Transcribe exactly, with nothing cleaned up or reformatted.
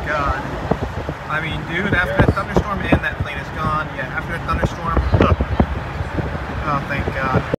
God. I mean, dude, after that thunderstorm and that plane is gone. Yeah, after that thunderstorm. Oh, thank God.